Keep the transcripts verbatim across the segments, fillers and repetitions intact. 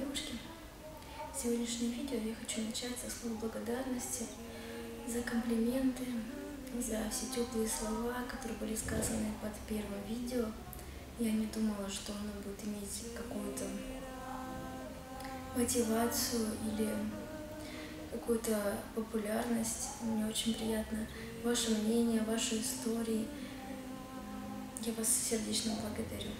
девушки! Сегодняшнее видео я хочу начать со слов благодарности за комплименты, за все теплые слова, которые были сказаны под первым видео. Я не думала, что оно будет иметь какую-то мотивацию или какую-то популярность. Мне очень приятно ваше мнение, ваши истории. Я вас сердечно благодарю.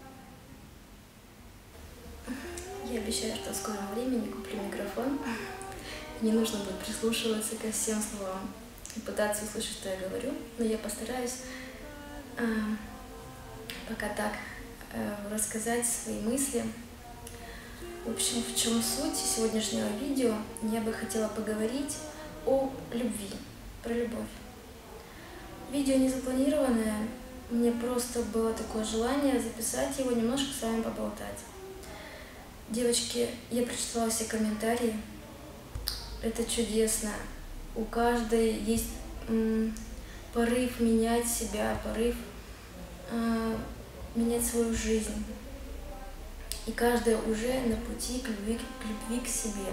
Я обещаю, что в скором времени куплю микрофон. Не нужно будет прислушиваться ко всем словам и пытаться услышать, что я говорю, но я постараюсь э, пока так э, рассказать свои мысли. В общем, в чем суть сегодняшнего видео? Я бы хотела поговорить о любви, про любовь. Видео не запланированное, мне просто было такое желание записать его, немножко с вами поболтать. Девочки, я прочитала все комментарии. Это чудесно. У каждой есть м, порыв менять себя, порыв э, менять свою жизнь. И каждая уже на пути к любви, к любви к себе.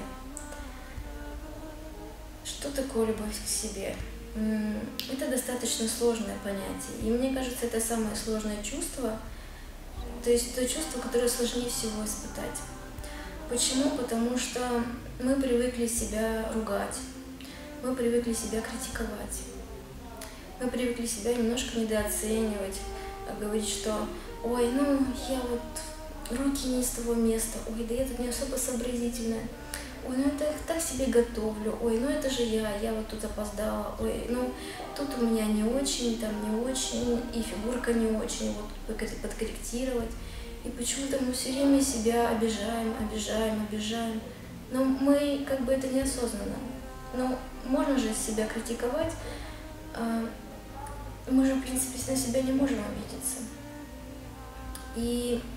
Что такое любовь к себе? М, это достаточно сложное понятие. И мне кажется, это самое сложное чувство. То есть то чувство, которое сложнее всего испытать. Почему? Потому что мы привыкли себя ругать, мы привыкли себя критиковать, мы привыкли себя немножко недооценивать, говорить, что «Ой, ну я вот руки не из того места, ой, да я тут не особо сообразительная, ой, ну это так себе готовлю, ой, ну это же я, я вот тут опоздала, ой, ну тут у меня не очень, там не очень, и фигурка не очень, вот подкорректировать». И почему-то мы все время себя обижаем, обижаем, обижаем. Но мы как бы это неосознанно. Но можно же себя критиковать. Мы же, в принципе, на себя не можем обидеться. И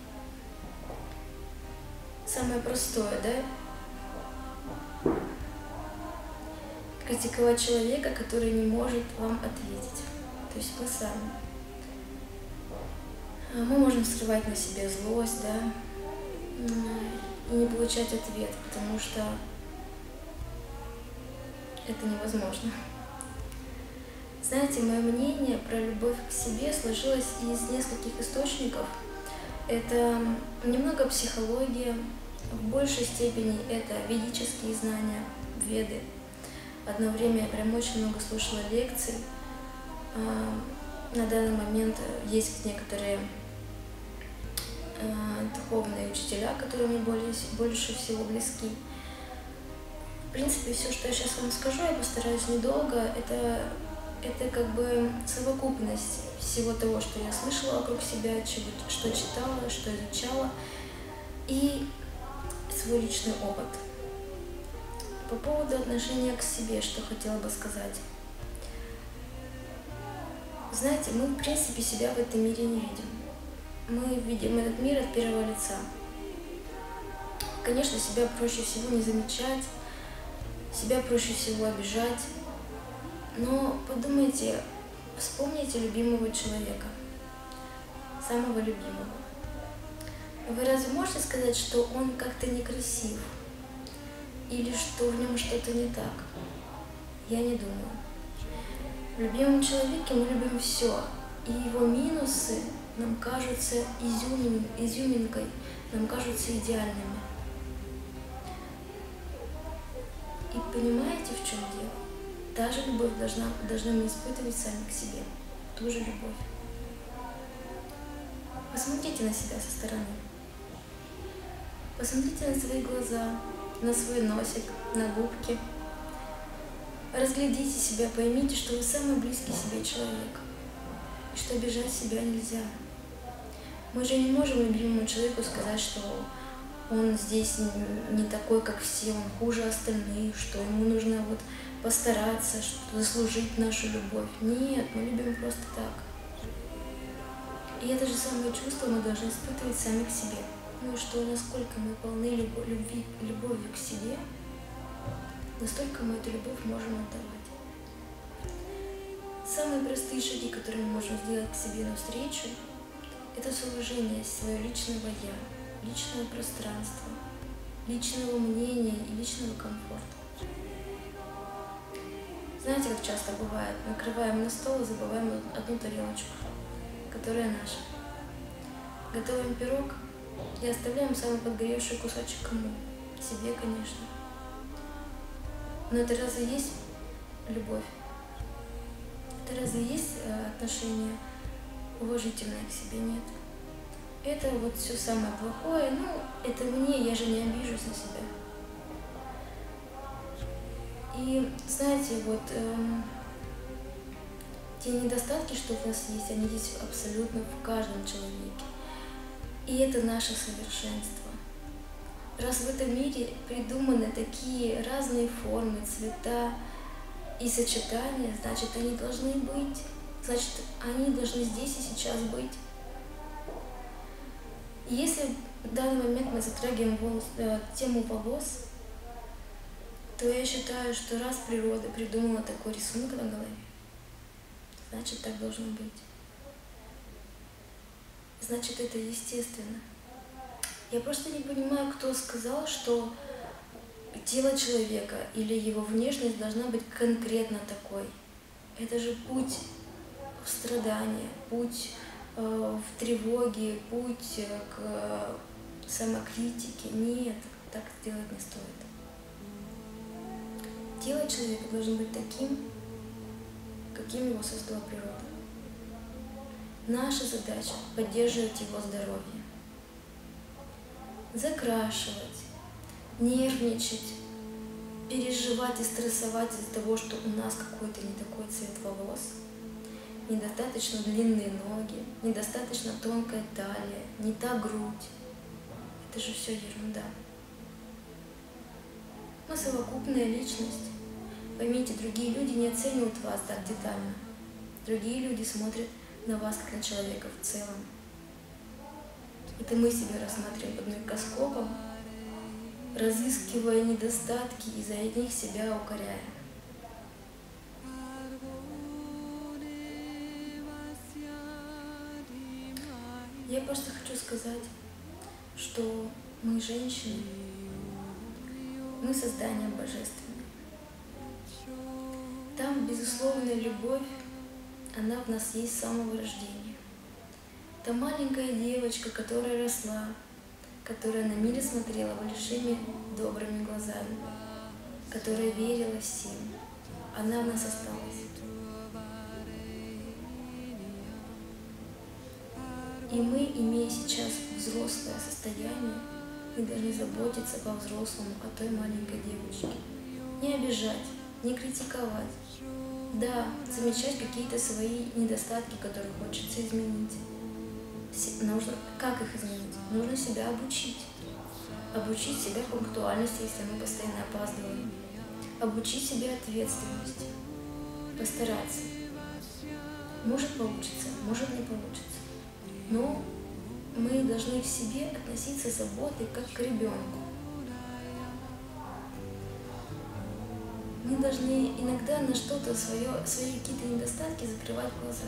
самое простое, да? Критиковать человека, который не может вам ответить. То есть вы сами. Мы можем скрывать на себе злость, да, и не получать ответ, потому что это невозможно. Знаете, мое мнение про любовь к себе сложилось из нескольких источников. Это немного психология, в большей степени это ведические знания, веды. Одно время я прям очень много слушала лекций. На данный момент есть некоторые духовные учителя, которые мне более, больше всего близки. В принципе, все, что я сейчас вам скажу, я постараюсь недолго. Это, это как бы совокупность всего того, что я слышала вокруг себя, чего, что читала, что изучала, и свой личный опыт. По поводу отношения к себе, что хотела бы сказать. Знаете, мы, в принципе, себя в этом мире не видим. Мы видим этот мир от первого лица. Конечно, себя проще всего не замечать, себя проще всего обижать. Но подумайте, вспомните любимого человека, самого любимого. Вы разве можете сказать, что он как-то некрасив? Или что в нем что-то не так? Я не думаю. В любимом человеке мы любим все, и его минусы нам кажутся изюмин, изюминкой, нам кажутся идеальными. И понимаете, в чем дело? Та же любовь должна, должны мы испытывать сами к себе, ту же любовь. Посмотрите на себя со стороны. Посмотрите на свои глаза, на свой носик, на губки. Разглядите себя, поймите, что вы самый близкий себе человек, и что обижать себя нельзя. Мы же не можем любимому человеку сказать, что он здесь не такой, как все, он хуже остальных, что ему нужно вот постараться, заслужить нашу любовь. Нет, мы любим просто так. И это же самое чувство мы должны испытывать сами к себе. Ну что, насколько мы полны любви, любовью к себе, настолько мы эту любовь можем отдавать. Самые простые шаги, которые мы можем сделать к себе навстречу, это с уважением свое личного «я», личное пространство. личного мнения и личного комфорта. Знаете, как часто бывает, накрываем на стол и забываем одну тарелочку, которая наша. Готовим пирог и оставляем самый подгоревший кусочек кому? Себе, конечно. Но это разве есть любовь? Это разве есть отношение уважительное к себе? Нет. Это вот все самое плохое, ну, это мне, я же не обижусь на себя. И знаете, вот эм, те недостатки, что у нас есть, они есть абсолютно в каждом человеке. И это наше совершенство. Раз в этом мире придуманы такие разные формы, цвета и сочетания, значит, они должны быть. Значит, они должны здесь и сейчас быть. И если в данный момент мы затрагиваем волос, э, тему волос, то я считаю, что раз природа придумала такой рисунок на голове, значит, так должно быть. Значит, это естественно. Я просто не понимаю, кто сказал, что тело человека или его внешность должна быть конкретно такой. Это же путь в страдания, путь э, в тревоге, путь э, к самокритике. Нет, так делать не стоит. Тело человека должно быть таким, каким его создала природа. Наша задача – поддерживать его здоровье, закрашивать, нервничать, переживать и стрессовать из-за того, что у нас какой-то не такой цвет волос, недостаточно длинные ноги, недостаточно тонкая талия, не та грудь. Это же все ерунда. Мы совокупная личность. Поймите, другие люди не оценивают вас так детально. Другие люди смотрят на вас как на человека в целом. Это мы себя рассматриваем под микроскопом, разыскивая недостатки и за них себя укоряя. Я просто хочу сказать, что мы женщины, мы создание божественное. Там безусловная любовь, она в нас есть с самого рождения. Та маленькая девочка, которая росла, которая на мир смотрела большими добрыми глазами, которая верила всем, она в нас осталась. И мы, имея сейчас взрослое состояние, мы должны заботиться по-взрослому о той маленькой девочке. Не обижать, не критиковать. Да, замечать какие-то свои недостатки, которые хочется изменить. Нужно, как их изменить? Нужно себя обучить. Обучить себя пунктуальности, если мы постоянно опаздываем. Обучить себя ответственности. Постараться. Может получится, может не получится. Но мы должны к себе относиться с заботой, как к ребенку. Мы должны иногда на что-то свое, свои какие-то недостатки закрывать глаза.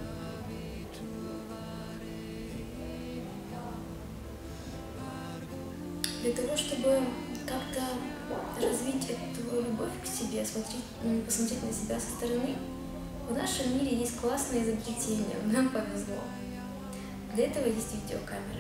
Для того, чтобы как-то развить эту любовь к себе, смотреть, посмотреть на себя со стороны, в нашем мире есть классное изобретение, нам повезло. Для этого есть видеокамера.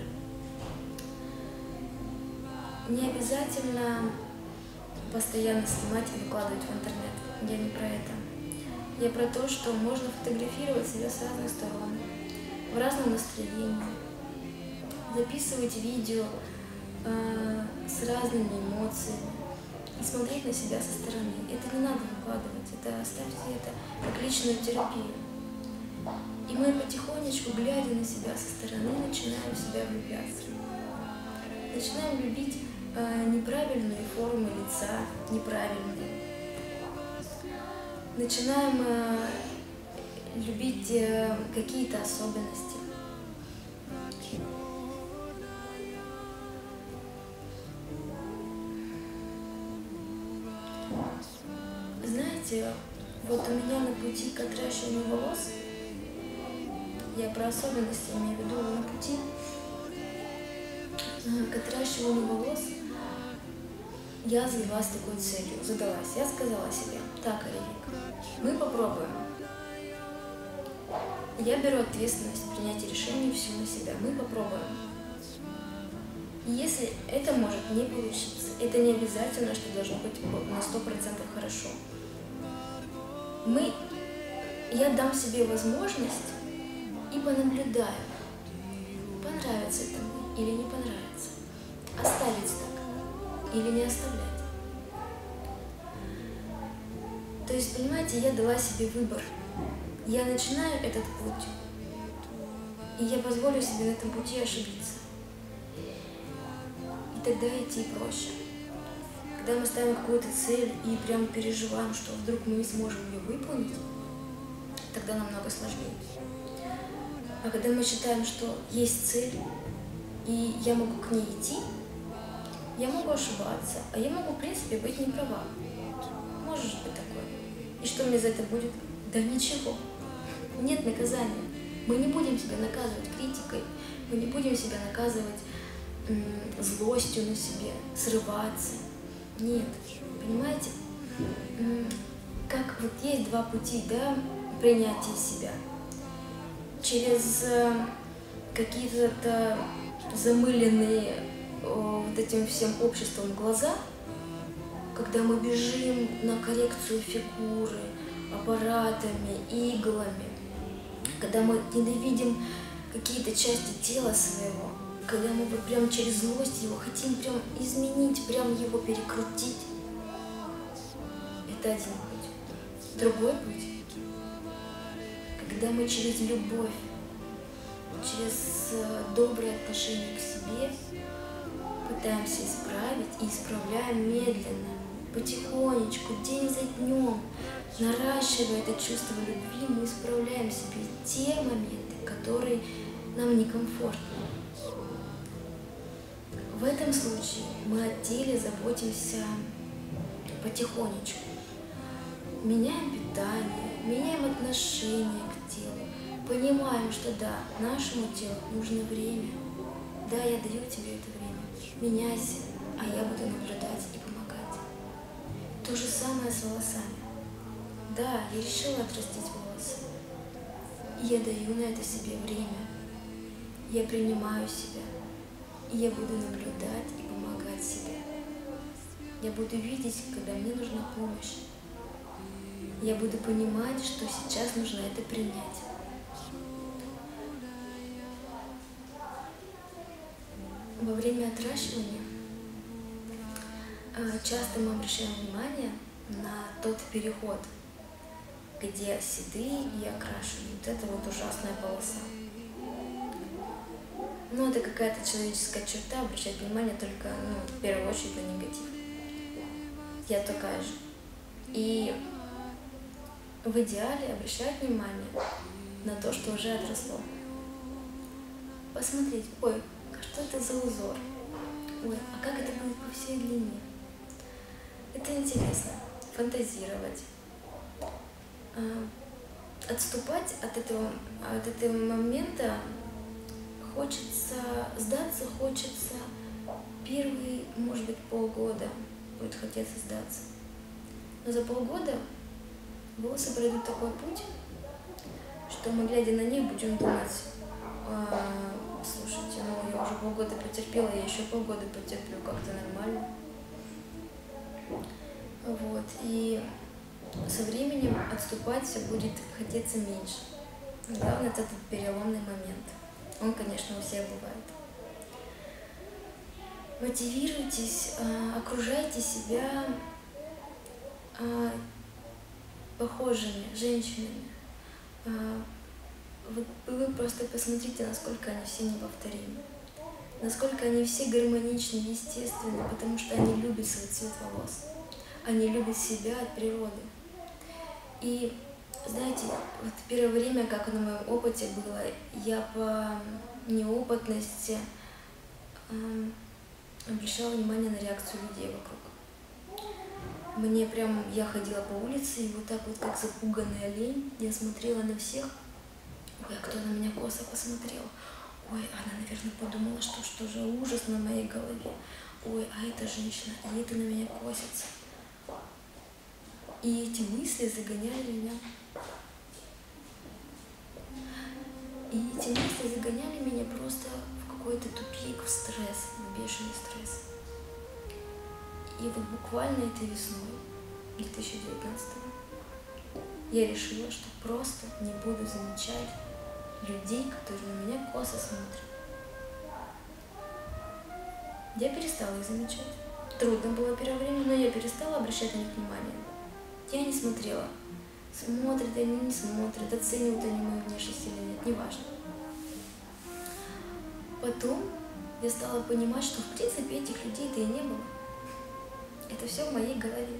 Не обязательно постоянно снимать и выкладывать в интернет. Я не про это. Я про то, что можно фотографировать себя с разных сторон, в разном настроении, записывать видео э, с разными эмоциями и смотреть на себя со стороны. Это не надо выкладывать, это оставьте это как личную терапию. И мы потихонечку, глядя на себя со стороны, начинаем в себя влюбляться. Начинаем любить э, неправильные формы лица, неправильные. Начинаем э, любить э, какие-то особенности. Знаете, вот у меня на пути к отращиванию волос, я про особенности имею в виду, на пути к отращиванию волос я задалась такой целью, задалась, я сказала себе: так, Оливик, мы попробуем. Я беру ответственность принятия решений всю на себя, мы попробуем. И если это может не получиться, это не обязательно, что должно быть на сто процентов хорошо. Мы, я дам себе возможность и понаблюдаю, понравится это мне или не понравится, оставить так или не оставлять. То есть, понимаете, я дала себе выбор. Я начинаю этот путь, и я позволю себе на этом пути ошибиться. И тогда идти проще. Когда мы ставим какую-то цель и прям переживаем, что вдруг мы не сможем ее выполнить, тогда намного сложнее. А когда мы считаем, что есть цель, и я могу к ней идти, я могу ошибаться, а я могу, в принципе, быть не права. Может быть такое. И что мне за это будет? Да ничего. Нет наказания. Мы не будем себя наказывать критикой, мы не будем себя наказывать м, злостью на себе, срываться. Нет, понимаете? М, как вот есть два пути, да, принятия себя. Через э, какие-то замыленные э, вот этим всем обществом глаза, когда мы бежим на коррекцию фигуры аппаратами, иглами, когда мы ненавидим какие-то части тела своего, когда мы вот прям через злость его хотим прям изменить, прям его перекрутить. Это один путь. Другой путь, когда мы через любовь, через доброе отношение к себе пытаемся исправить и исправляем медленно, потихонечку, день за днем, наращивая это чувство любви, мы исправляем себе те моменты, которые нам некомфортны. В этом случае мы о теле заботимся потихонечку. Меняем питание, меняем отношение к телу, понимаем, что да, нашему телу нужно время. Да, я даю тебе это время. Меняйся, а я буду наблюдать и помогать. То же самое с волосами. Да, я решила отрастить волосы. И я даю на это себе время. Я принимаю себя. И я буду наблюдать и помогать себе. Я буду видеть, когда мне нужна помощь. Я буду понимать, что сейчас нужно это принять. Во время отращивания часто мы обращаем внимание на тот переход, где седые и окрашенные. Вот это вот ужасная полоса. Но это какая-то человеческая черта, обращать внимание только, ну, в первую очередь на негатив. Я такая же. И в идеале обращать внимание на то, что уже отросло. Посмотреть, ой, а что это за узор? Ой, а как это будет по всей длине? Это интересно. Фантазировать. Отступать от этого, от этого момента хочется, сдаться хочется первые, может быть, полгода будет хотеться сдаться. Но за полгода волосы пройдут такой путь, что мы, глядя на них, будем думать: слушайте, ну я уже полгода потерпела, я еще полгода потерплю, как-то нормально. Вот, и со временем отступать все будет хотеться меньше. Главное — это этот переломный момент. Он, конечно, у всех бывает. Мотивируйтесь, окружайте себя похожими женщинами. Вы, вы просто посмотрите, насколько они все неповторимы, насколько они все гармоничны, естественны, потому что они любят свой цвет волос, они любят себя от природы. И знаете, вот первое время, как на моем опыте было, я по неопытности э, обращала внимание на реакцию людей вокруг. Мне прям, я ходила по улице, и вот так вот, как запуганный олень, я смотрела на всех. Ой, а кто на меня косо посмотрел? Ой, она, наверное, подумала, что что же ужас на моей голове. ой, а эта женщина, и это на меня косится. И эти мысли загоняли меня. И эти мысли загоняли меня просто в какой-то тупик, в стресс, в бешеный стресс. И вот буквально этой весной две тысячи девятнадцатого я решила, что просто не буду замечать людей, которые на меня косо смотрят. Я перестала их замечать. Трудно было первое время, но я перестала обращать на них внимание. Я не смотрела, смотрят они, не смотрят, оценивают они мою внешность или нет, неважно. Потом я стала понимать, что в принципе этих людей-то и не было. Это все в моей голове.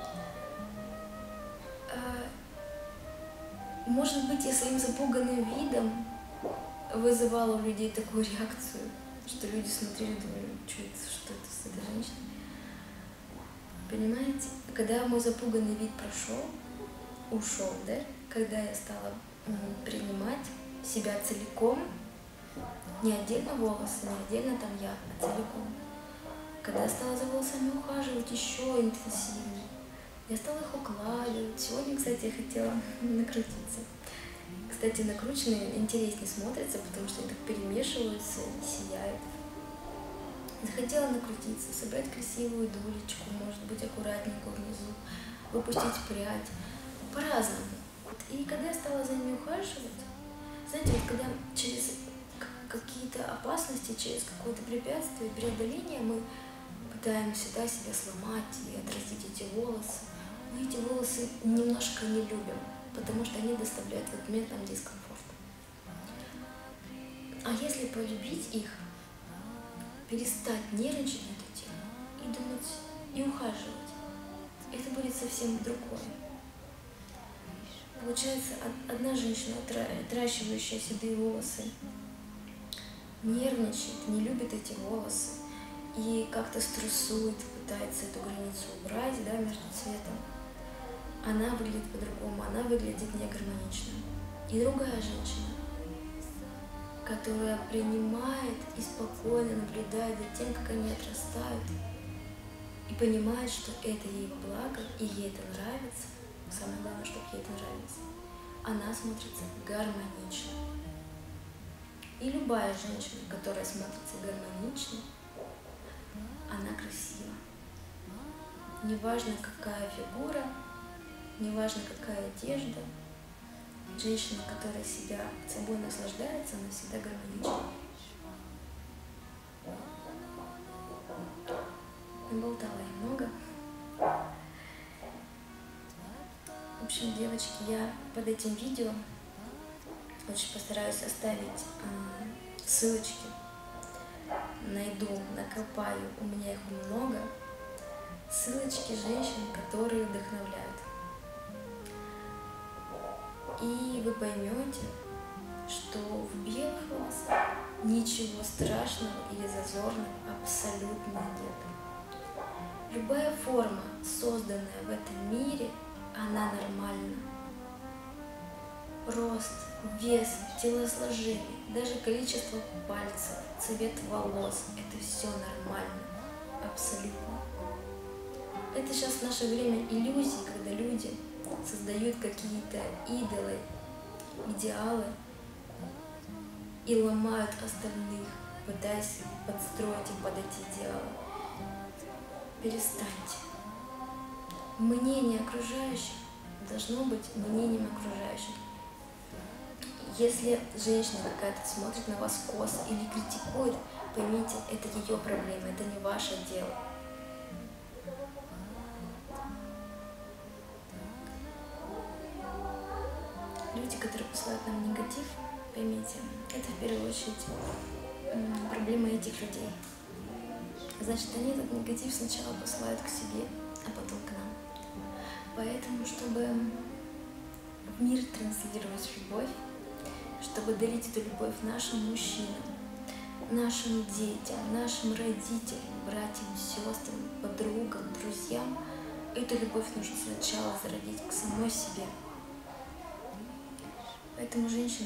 Может быть, я своим запуганным видом вызывала у людей такую реакцию, что люди смотрели и думали, что это, что это с этой женщиной. Понимаете? Когда мой запуганный вид прошел, ушел, да? Когда я стала принимать себя целиком, не отдельно волосы, не отдельно там я, а целиком. Когда я стала за волосами ухаживать еще интенсивнее, я стала их укладывать. Сегодня, кстати, я хотела накрутиться. Кстати, накрученные интереснее смотрятся, потому что они так перемешиваются и сияют. Захотела накрутиться, собрать красивую дулечку, может быть, аккуратненько внизу, выпустить прядь. По-разному. И когда я стала за ними ухаживать, знаете, вот когда через какие-то опасности, через какое-то препятствие, преодоление мы пытаемся, да, себя сломать и отразить эти волосы, мы эти волосы немножко не любим, потому что они доставляют в этот момент нам дискомфорт. А если полюбить их, перестать нервничать на эту тему и думать, и ухаживать, это будет совсем другое. Получается, одна женщина, отращивающая седые волосы, нервничает, не любит эти волосы и как-то стрессует, пытается эту границу убрать, да, между цветом. Она выглядит по-другому, она выглядит негармонично. И другая женщина, которая принимает и спокойно наблюдает за тем, как они отрастают, и понимает, что это ей во благо, и ей это нравится, самое главное, чтобы ей это нравится, она смотрится гармонично. И любая женщина, которая смотрится гармонично, она красива. Неважно, какая фигура, неважно, какая одежда, женщина, которая себя собой наслаждается, она всегда гармонична. Наболтала я много. В общем, девочки, я под этим видео очень постараюсь оставить э, ссылочки. Найду, накопаю, у меня их много. Ссылочки женщин, которые вдохновляют. И вы поймете, что в белых волосах ничего страшного или зазорного абсолютно нет. Любая форма, созданная в этом мире, она нормальна. Рост, вес, телосложение, даже количество пальцев, цвет волос – это все нормально, абсолютно. Это сейчас в наше время иллюзий, когда люди создают какие-то идолы, идеалы и ломают остальных, пытаясь подстроить их под эти идеалы. Перестаньте. Мнение окружающих должно быть мнением окружающих. Если женщина какая-то смотрит на вас косо или критикует, поймите, это ее проблема, это не ваше дело. Люди, которые посылают нам негатив, поймите, это в первую очередь проблема этих людей. Значит, они этот негатив сначала посылают к себе, а потом к нам. Поэтому, чтобы в мир транслировать любовь, чтобы дарить эту любовь нашим мужчинам, нашим детям, нашим родителям, братьям, сестрам, подругам, друзьям, эту любовь нужно сначала зародить к самой себе. Поэтому, женщины,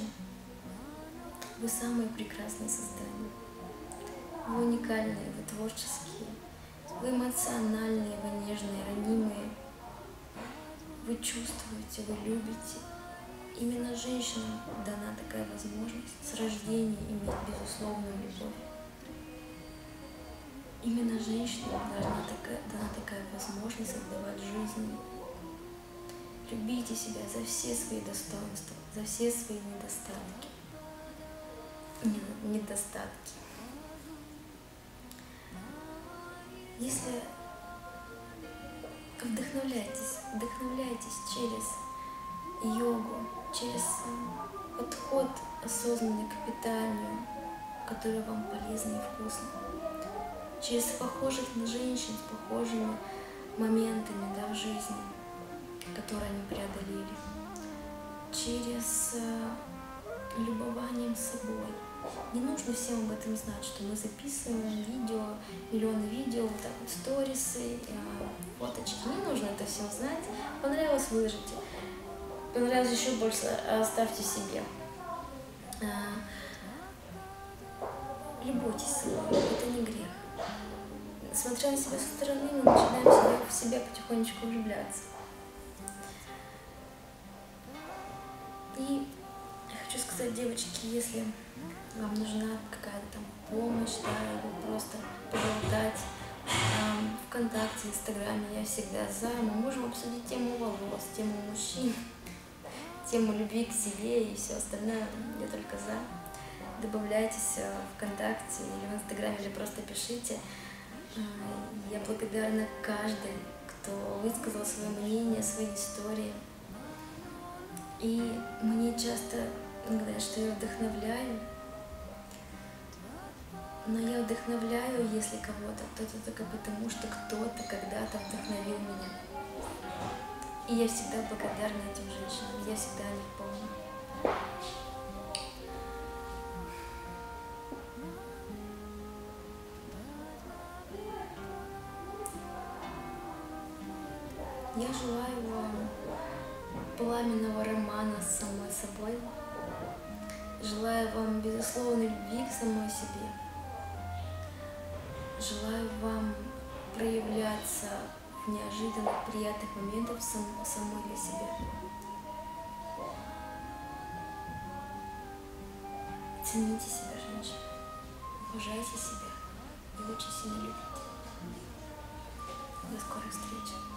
вы самые прекрасные создания. Вы уникальные, вы творческие, Вы эмоциональные, вы нежные, ранимые. Вы чувствуете, вы любите. Именно женщинам дана такая возможность с рождения иметь безусловную любовь. Именно женщинам дана такая, дана такая возможность отдавать жизнь. Любите себя за все свои достоинства, за все свои недостатки. недостатки. Если вдохновляйтесь, вдохновляйтесь через йогу, через подход осознанный к питанию, который вам полезный и вкусный, через похожих на женщин с похожими моментами, да, в жизни, которые они преодолели, через э, любованием собой. Не нужно всем об этом знать, что мы записываем видео, миллионы видео, вот так вот, сторисы, э, фоточки. Не нужно это все знать. Понравилось — выложите. Понравилось еще больше — оставьте себе. Э, любуйтесь собой, это не грех. Смотря на себя со стороны, мы начинаем себя, в себя потихонечку влюбляться. И я хочу сказать, девочки, если вам нужна какая-то там помощь, да, или просто поболтать эм, ВКонтакте, Инстаграме, я всегда за. Мы можем обсудить тему волос, тему мужчин, тему любви к себе и все остальное. Я только за. Добавляйтесь в ВКонтакте или в Инстаграме, или просто пишите. Я благодарна каждой, кто высказал свое мнение, свои истории. И мне часто говорят, что я вдохновляю. Но я вдохновляю, если кого-то, то это только потому, что кто-то когда-то вдохновил меня. И я всегда благодарна этим женщинам, я всегда о них помню. Я желаю вам пламенного романа с самой собой. Желаю вам безусловной любви к самой себе. Желаю вам проявляться в неожиданных, приятных моментах сам, самой для себя. Цените себя, женщины. Уважайте себя и очень сильно любите. До скорых встреч.